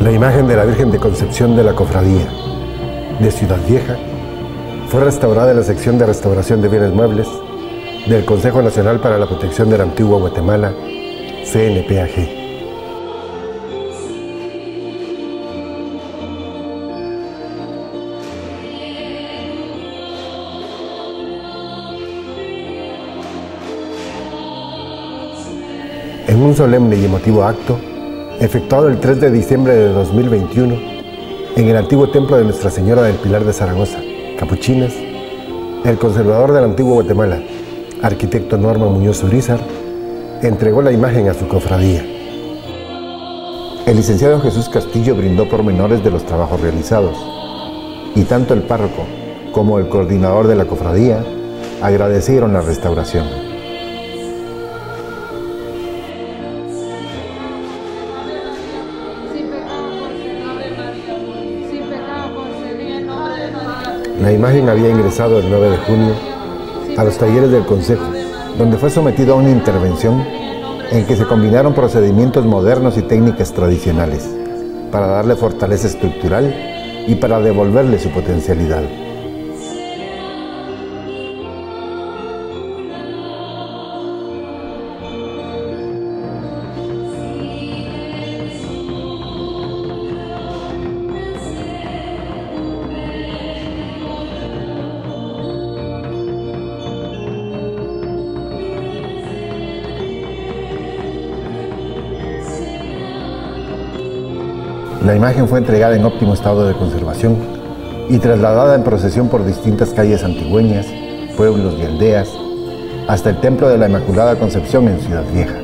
La imagen de la Virgen de Concepción de la Cofradía de Ciudad Vieja fue restaurada en la sección de restauración de bienes muebles del Consejo Nacional para la Protección de la Antigua Guatemala, CNPAG. En un solemne y emotivo acto, efectuado el 3 de diciembre de 2021, en el antiguo templo de Nuestra Señora del Pilar de Zaragoza, Capuchinas, el conservador de la Antigua Guatemala, arquitecto Norman Muñoz Urizar, entregó la imagen a su cofradía. El licenciado Jesús Castillo brindó pormenores de los trabajos realizados, y tanto el párroco como el coordinador de la cofradía agradecieron la restauración. La imagen había ingresado el 9 de junio a los talleres del Consejo, donde fue sometido a una intervención en que se combinaron procedimientos modernos y técnicas tradicionales para darle fortaleza estructural y para devolverle su potencialidad. La imagen fue entregada en óptimo estado de conservación y trasladada en procesión por distintas calles antigüeñas, pueblos y aldeas, hasta el Templo de la Inmaculada Concepción en Ciudad Vieja.